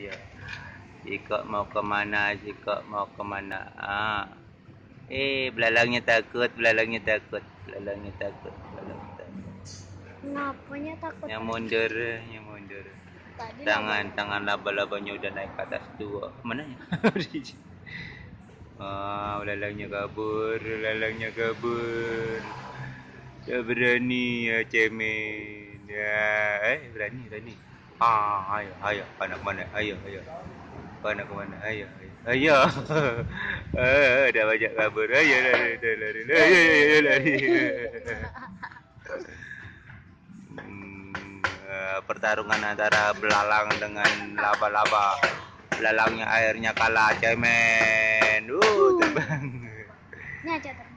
ya. Jika mau kemana, jika mau kemana. Belalangnya takut, belalangnya takut, belalangnya takut, belalangnya takut. Ngapanya takut? Yang mundur, yang mundur. Tadi Tangan laba-labanya udah naik ke atas dua. Mana ya? Belalangnya kabur, belalangnya kabur. Dia berani ya cemen. Ya, berani, berani. Ayo, ayo, mana mana, ayo, ayo. Mana kemana? Ayo, ayo, ayo. Udah banyak kabur. Ayo, lari, lari, lari, ayo, lari. Pertarungan antara belalang dengan laba-laba. Belalangnya airnya kalah cemen. Terbang. Nah,